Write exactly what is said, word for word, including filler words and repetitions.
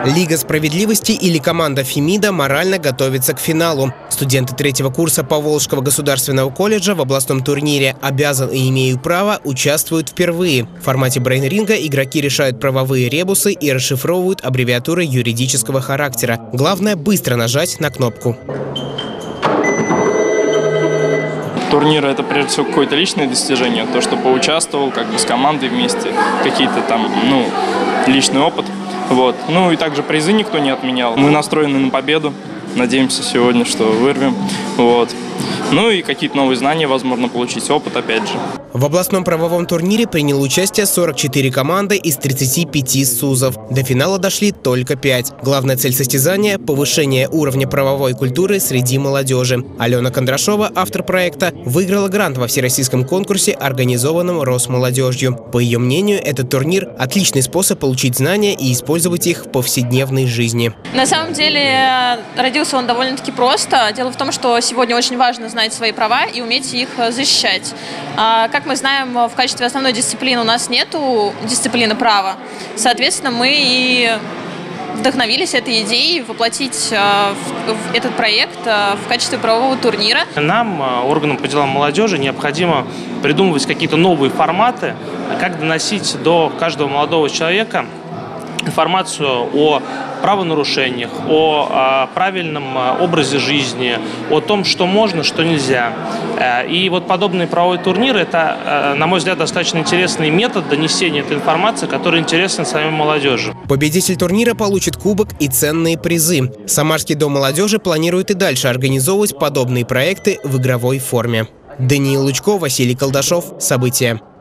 Лига справедливости или команда Фемида морально готовится к финалу. Студенты третьего курса Поволжского государственного колледжа в областном турнире «Обязан и имею право» участвуют впервые. В формате брейн-ринга игроки решают правовые ребусы и расшифровывают аббревиатуры юридического характера. Главное – быстро нажать на кнопку. Турнир – это прежде всего какое-то личное достижение, то, что поучаствовал как бы с командой вместе, какие-то там, ну, личный опыт. Вот. Ну и также призы никто не отменял. Мы настроены на победу, надеемся сегодня, что вырвем. Вот. Ну и какие-то новые знания, возможно, получить опыт опять же. В областном правовом турнире приняло участие сорок четыре команды из тридцати пяти СУЗов. До финала дошли только пять. Главная цель состязания – повышение уровня правовой культуры среди молодежи. Алена Кондрашова, автор проекта, выиграла грант во всероссийском конкурсе, организованном Росмолодежью. По ее мнению, этот турнир – отличный способ получить знания и использовать их в повседневной жизни. На самом деле родился он довольно-таки просто. Дело в том, что сегодня очень важно знать свои права и уметь их защищать. Как мы знаем, в качестве основной дисциплины у нас нету дисциплины права. Соответственно, мы и вдохновились этой идеей воплотить этот проект в качестве правового турнира. Нам, органам по делам молодежи, необходимо придумывать какие-то новые форматы, как доносить до каждого молодого человека информацию о правонарушениях, о, о правильном образе жизни, о том, что можно, что нельзя. И вот подобный правовой турнир – это, на мой взгляд, достаточно интересный метод донесения этой информации, который интересен самой молодежи. Победитель турнира получит кубок и ценные призы. Самарский дом молодежи планирует и дальше организовывать подобные проекты в игровой форме. Даниил Лучко, Василий Колдашов. События.